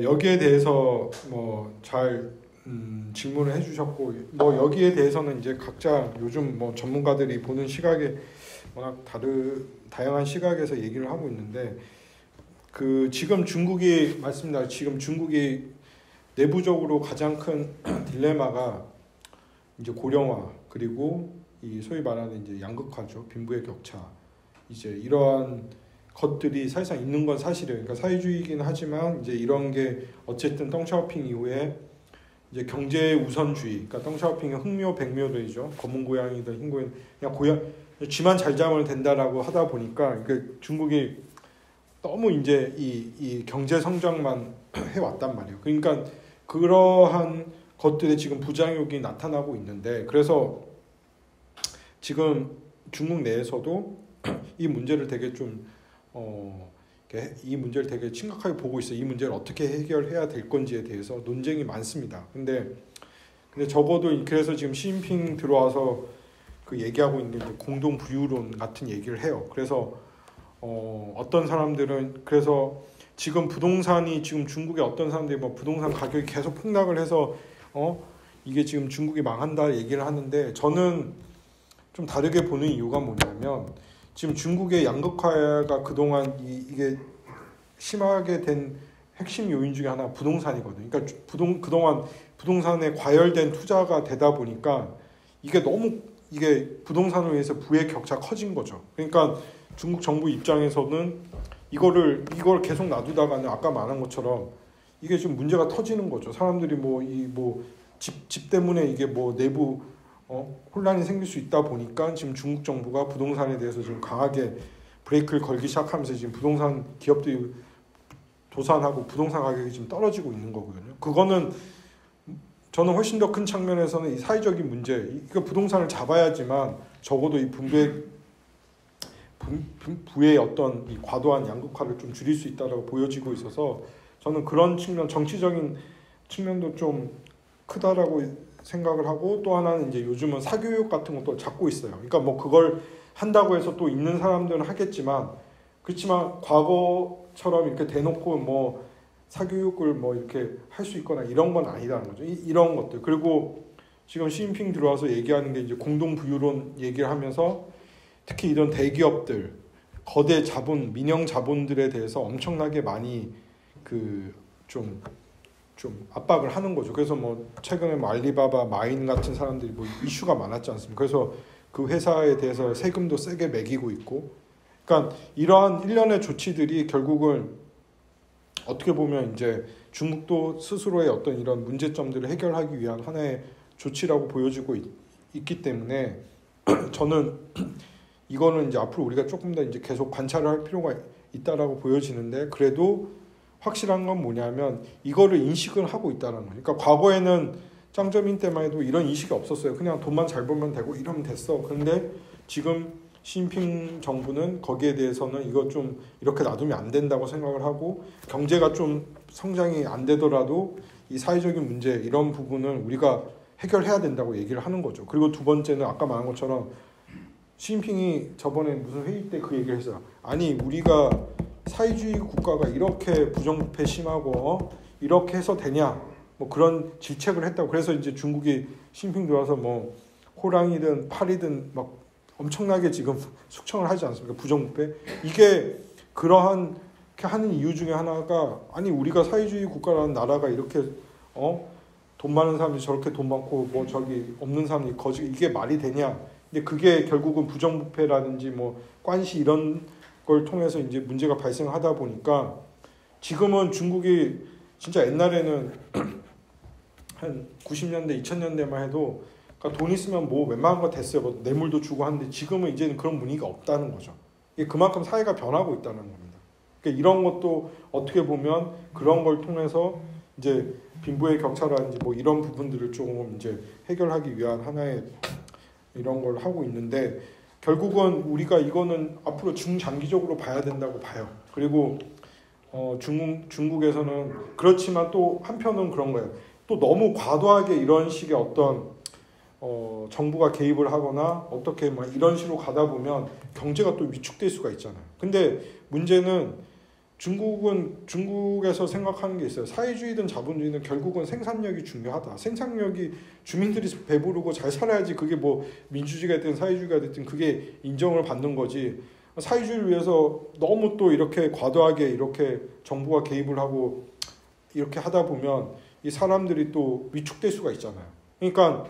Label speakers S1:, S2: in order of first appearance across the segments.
S1: 여기에 대해서 뭐 잘 질문을 해주셨고, 뭐 여기에 대해서는 이제 각자 요즘 뭐 전문가들이 보는 시각에 워낙 다양한 시각에서 얘기를 하고 있는데, 그 지금 중국이 맞습니다. 지금 중국이 내부적으로 가장 큰 딜레마가 이제 고령화, 그리고 이 소위 말하는 이제 양극화죠. 빈부의 격차. 이제 이러한 것들이 사실상 있는 건 사실이에요. 그러니까 사회주의이긴 하지만 이제 이런 게 어쨌든 덩샤오핑 이후에 이제 경제 우선주의, 그러니까 덩샤오핑의 흑묘 백묘도이죠. 검은 고양이든 흰 고양이, 그냥 쥐만 잘 잡으면 된다라고 하다 보니까 그 중국이 너무 이제 이 경제 성장만 해왔단 말이에요. 그러니까 그러한 것들에 지금 부작용이 나타나고 있는데, 그래서 지금 중국 내에서도 이 문제를 되게 이 문제를 되게 심각하게 보고 있어요. 이 문제를 어떻게 해결해야 될 건지에 대해서 논쟁이 많습니다. 근데 적어도 그래서 지금 시진핑 들어와서 그 얘기하고 있는 게 공동 부유론 같은 얘기를 해요. 그래서 어떤 사람들은 그래서 지금 부동산이 지금 중국의 어떤 사람들이 뭐 부동산 가격이 계속 폭락을 해서 이게 지금 중국이 망한다 얘기를 하는데, 저는 좀 다르게 보는 이유가 뭐냐면, 지금 중국의 양극화가 그동안 이게 심하게 된 핵심 요인 중에 하나가 부동산이거든요. 그러니까 그동안 부동산에 과열된 투자가 되다 보니까 이게 너무 부동산을 위해서 부의 격차가 커진 거죠. 그러니까 중국 정부 입장에서는 이걸 계속 놔두다가는 아까 말한 것처럼 이게 좀 문제가 터지는 거죠. 사람들이 집 때문에 이게 뭐 내부 혼란이 생길 수 있다 보니까 지금 중국 정부가 부동산에 대해서 좀 강하게 브레이크를 걸기 시작하면서 지금 부동산 기업들이 도산하고 부동산 가격이 지금 떨어지고 있는 거거든요. 그거는 저는 훨씬 더 큰 측면에서는 이 사회적인 문제, 이거 부동산을 잡아야지만 적어도 이 부의 어떤 이 과도한 양극화를 좀 줄일 수 있다라고 보여지고 있어서, 저는 그런 측면, 정치적인 측면도 좀 크다라고 생각을 하고, 또 하나는 이제 요즘은 사교육 같은 것도 찾고 있어요. 그러니까 뭐 그걸 한다고 해서 또 있는 사람들은 하겠지만, 그렇지만 과거처럼 이렇게 대놓고 뭐 사교육을 뭐 이렇게 할 수 있거나 이런 건 아니라는 거죠. 이런 것들. 그리고 지금 시진핑 들어와서 얘기하는 게 이제 공동 부유론 얘기를 하면서 특히 이런 대기업들, 거대 자본, 민영 자본들에 대해서 엄청나게 많이 좀 압박을 하는 거죠. 그래서 뭐 최근에 뭐 알리바바, 마인 같은 사람들이 뭐 이슈가 많았지 않습니까? 그래서 그 회사에 대해서 세금도 세게 매기고 있고, 그러니까 이러한 일련의 조치들이 결국은 어떻게 보면 이제 중국도 스스로의 어떤 이런 문제점들을 해결하기 위한 하나의 조치라고 보여지고 있기 때문에 저는 이거는 이제 앞으로 우리가 조금 더 이제 계속 관찰을 할 필요가 있다라고 보여지는데, 그래도 확실한 건 뭐냐면 이거를 인식을 하고 있다는 거예요. 그러니까 과거에는 짱저민 때만 해도 이런 인식이 없었어요. 그냥 돈만 잘 벌면 되고 이러면 됐어. 그런데 지금 시진핑 정부는 거기에 대해서는 이거 좀 이렇게 놔두면 안 된다고 생각을 하고, 경제가 좀 성장이 안 되더라도 이 사회적인 문제 이런 부분을 우리가 해결해야 된다고 얘기를 하는 거죠. 그리고 두 번째는 아까 말한 것처럼 시진핑이 저번에 무슨 회의 때 그 얘기를 했어요. 아니 우리가 사회주의 국가가 이렇게 부정부패 심하고 이렇게 해서 되냐, 뭐 그런 질책을 했다고. 그래서 이제 중국이 시진핑 들어와서 뭐 호랑이든 파리든 막 엄청나게 지금 숙청을 하지 않습니까? 부정부패. 이게 그러한 하는 이유 중에 하나가, 아니 우리가 사회주의 국가라는 나라가 이렇게 돈 많은 사람이 저렇게 돈 많고 뭐 저기 없는 사람이 거지, 이게 말이 되냐. 근데 그게 결국은 부정부패라든지 뭐 관시 이런 걸 통해서 이제 문제가 발생하다 보니까 지금은 중국이 진짜 옛날에는 한 90년대, 2000년대만 해도 그러니까 돈 있으면 뭐 웬만한 거 됐어요. 뭐 뇌물도 주고 하는데 지금은 이제는 그런 분위기가 없다는 거죠. 이게 그만큼 사회가 변하고 있다는 겁니다. 그러니까 이런 것도 어떻게 보면 그런 걸 통해서 이제 빈부의 격차라든지 뭐 이런 부분들을 조금 이제 해결하기 위한 하나의 이런 걸 하고 있는데, 결국은 우리가 이거는 앞으로 중장기적으로 봐야 된다고 봐요. 그리고 중국에서는 그렇지만 또 한편은 그런 거예요. 또 너무 과도하게 이런 식의 어떤 정부가 개입을 하거나 어떻게 막 이런 식으로 가다 보면 경제가 또 위축될 수가 있잖아요. 근데 문제는 중국에서 생각하는 게 있어요. 사회주의든 자본주의든 결국은 생산력이 중요하다. 생산력이 주민들이 배부르고 잘 살아야지 그게 뭐 민주주의가 됐든 사회주의가 됐든 그게 인정을 받는 거지. 사회주의를 위해서 너무 또 이렇게 과도하게 이렇게 정부가 개입을 하고 이렇게 하다 보면 이 사람들이 또 위축될 수가 있잖아요. 그러니까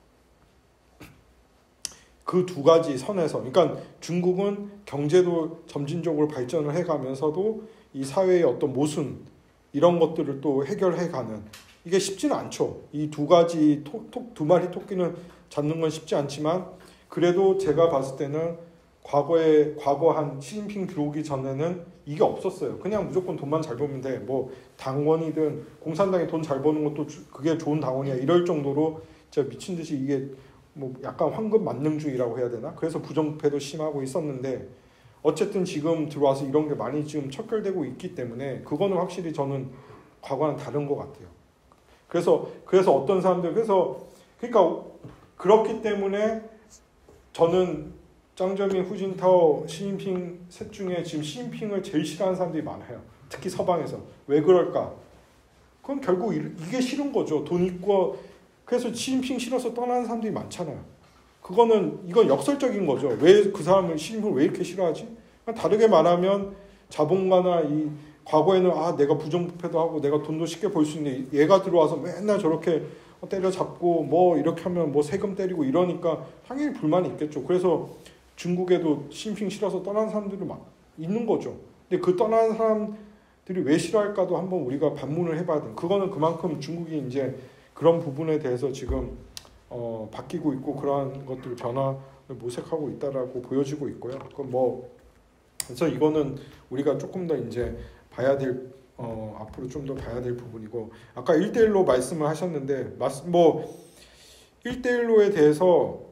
S1: 그 두 가지 선에서, 그러니까 중국은 경제도 점진적으로 발전을 해가면서도 이 사회의 어떤 모순 이런 것들을 또 해결해가는, 이게 쉽지는 않죠. 이 두 가지 두 마리 토끼는 잡는 건 쉽지 않지만 그래도 제가 봤을 때는 과거 한 시진핑 들어오기 전에는 이게 없었어요. 그냥 무조건 돈만 잘 벌면 돼. 뭐 당원이든 공산당이 돈 잘 버는 것도 그게 좋은 당원이야. 이럴 정도로 진짜 미친 듯이 이게 뭐 약간 황금 만능주의라고 해야 되나? 그래서 부정부패도 심하고 있었는데 어쨌든 지금 들어와서 이런 게 많이 지금 척결되고 있기 때문에 그거는 확실히 저는 과거와는 다른 것 같아요. 그래서 어떤 사람들 그러니까 그렇기 때문에 저는 짱저민, 후진타오, 시진핑 셋 중에 지금 시진핑을 제일 싫어하는 사람들이 많아요. 특히 서방에서. 왜 그럴까? 그건 결국 이게 싫은 거죠. 돈 있고. 그래서 시진핑 싫어서 떠나는 사람들이 많잖아요. 이건 역설적인 거죠. 왜 그 사람을, 시진핑을 왜 이렇게 싫어하지? 다르게 말하면 자본가나 이 과거에는 내가 부정부패도 하고 내가 돈도 쉽게 벌 수 있는데 얘가 들어와서 맨날 저렇게 때려잡고 뭐 이렇게 하면 뭐 세금 때리고 이러니까 당연히 불만이 있겠죠. 그래서 중국에도 시진핑 싫어서 떠나는 사람들이 막 있는 거죠. 근데 그 떠나는 사람들이 왜 싫어할까도 한번 우리가 반문을 해봐야 돼요. 그거는 그만큼 중국이 이제 그런 부분에 대해서 지금 바뀌고 있고 그러한 것들 변화를 모색하고 있다라고 보여지고 있고요. 그래서 이거는 우리가 조금 더 이제 봐야 될 앞으로 좀 더 봐야 될 부분이고, 아까 1대1로 말씀을 하셨는데 뭐 1대1로에 대해서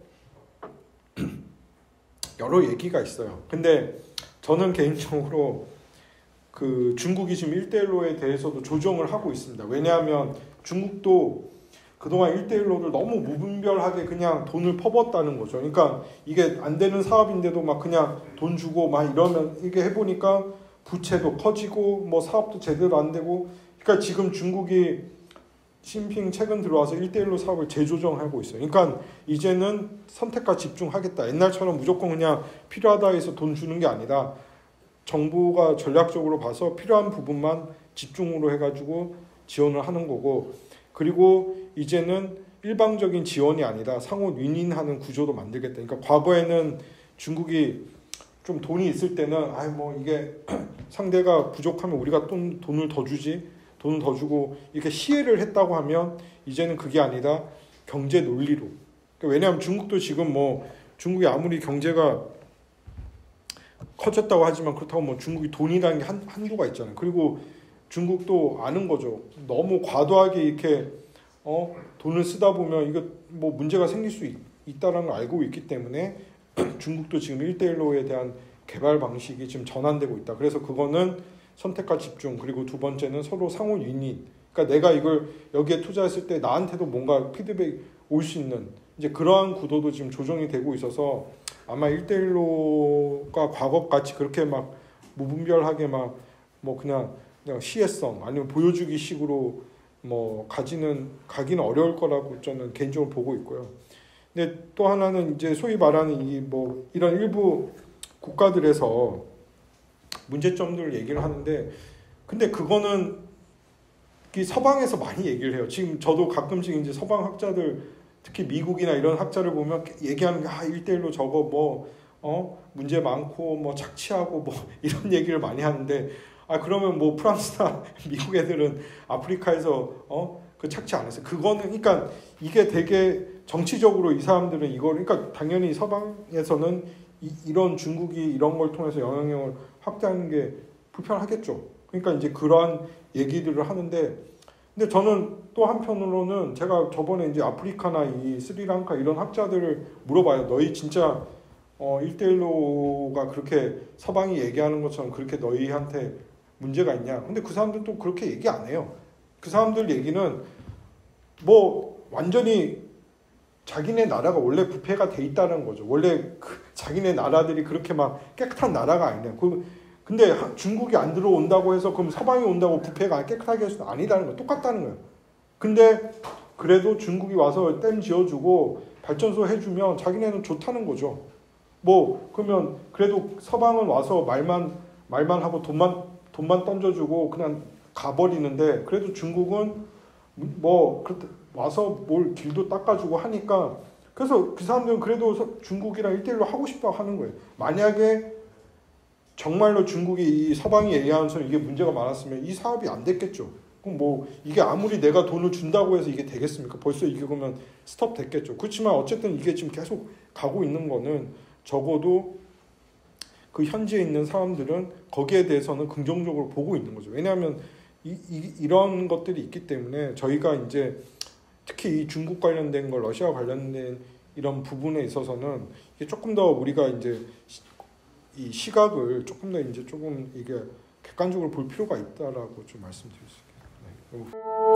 S1: 여러 얘기가 있어요. 근데 저는 개인적으로 그 중국이 지금 1대1로에 대해서도 조정을 하고 있습니다. 왜냐하면 중국도 그동안 1대1로를 너무 무분별하게 그냥 돈을 퍼붓다는 거죠. 그러니까 이게 안 되는 사업인데도 막 그냥 돈 주고 막 이러면 이게 해보니까 부채도 커지고 뭐 사업도 제대로 안 되고, 그러니까 지금 중국이 시진핑 최근 들어와서 1대1로 사업을 재조정하고 있어요. 그러니까 이제는 선택과 집중하겠다. 옛날처럼 무조건 그냥 필요하다 해서 돈 주는 게 아니라 정부가 전략적으로 봐서 필요한 부분만 집중으로 해가지고 지원을 하는 거고, 그리고 이제는 일방적인 지원이 아니라 상호 윈윈하는 구조도 만들겠다. 그러니까 과거에는 중국이 좀 돈이 있을 때는 뭐 이게 상대가 부족하면 우리가 돈을 더 주지, 돈을 더 주고 이렇게 시혜를 했다고 하면 이제는 그게 아니라 경제 논리로. 그러니까 왜냐하면 중국도 지금 뭐 중국이 아무리 경제가 커졌다고 하지만 그렇다고 뭐 중국이 돈이라는 게 한도가 있잖아요. 그리고 중국도 아는 거죠. 너무 과도하게 이렇게 돈을 쓰다 보면 이거 뭐 문제가 생길 수 있다는 걸 알고 있기 때문에 중국도 지금 1대1로에 대한 개발 방식이 지금 전환되고 있다. 그래서 그거는 선택과 집중, 그리고 두 번째는 서로 상호 윈윈. 그러니까 내가 이걸 여기에 투자했을 때 나한테도 뭔가 피드백이 올 수 있는 이제 그러한 구도도 지금 조정이 되고 있어서 아마 1대1로가 과거같이 그렇게 막 무분별하게 막 뭐 그냥 시혜성 아니면 보여주기 식으로 뭐 가기는 어려울 거라고 저는 개인적으로 보고 있고요. 근데 또 하나는 이제 소위 말하는 이런 일부 국가들에서 문제점들을 얘기를 하는데, 근데 그거는 서방에서 많이 얘기를 해요. 지금 저도 가끔씩 이제 서방 학자들, 특히 미국이나 이런 학자를 보면 얘기하는 게 1대1로 저거 뭐 문제 많고 뭐 착취하고 뭐 이런 얘기를 많이 하는데, 그러면 뭐 프랑스나 미국 애들은 아프리카에서 그 착취 안 했어요. 그거는 그러니까 이게 되게 정치적으로 이 사람들은 이걸, 그러니까 당연히 서방에서는 이런 중국이 이런 걸 통해서 영향력을 확대하는 게 불편하겠죠. 그러니까 이제 그러한 얘기들을 하는데, 근데 저는 또 한편으로는 제가 저번에 이제 아프리카나 이 스리랑카 이런 학자들을 물어봐요. 너희 진짜 1대1로가 그렇게 서방이 얘기하는 것처럼 그렇게 너희한테 문제가 있냐? 근데 그 사람들도 그렇게 얘기 안 해요. 그 사람들 얘기는 뭐 완전히 자기네 나라가 원래 부패가 돼 있다는 거죠. 원래 자기네 나라들이 그렇게 막 깨끗한 나라가 아니냐. 그 근데 중국이 안 들어온다고 해서 그럼 서방이 온다고 부패가 깨끗하게 할 수는 아니다는 거예요. 똑같다는 거예요. 근데 그래도 중국이 와서 댐 지어주고 발전소 해주면 자기네는 좋다는 거죠. 뭐 그러면 그래도 서방은 와서 말만 하고 돈만 던져주고 그냥 가버리는데 그래도 중국은 뭐 와서 뭘 길도 닦아주고 하니까 그래서 그 사람들은 그래도 중국이랑 1대1로 하고 싶어 하는 거예요. 만약에 정말로 중국이 이 서방이 얘기하는 이게 문제가 많았으면 이 사업이 안 됐겠죠. 그럼 뭐 이게 아무리 내가 돈을 준다고 해서 이게 되겠습니까? 벌써 이게 그러면 스톱 됐겠죠. 그렇지만 어쨌든 이게 지금 계속 가고 있는 거는 적어도 그 현지에 있는 사람들은 거기에 대해서는 긍정적으로 보고 있는 거죠. 왜냐하면 이런 것들이 있기 때문에 저희가 이제 특히 이 중국 관련된 거, 러시아 관련된 이런 부분에 있어서는 이게 조금 더 우리가 이제 이 시각을 조금 더 이제 조금 이게 객관적으로 볼 필요가 있다라고 좀 말씀드릴 수 있겠네요.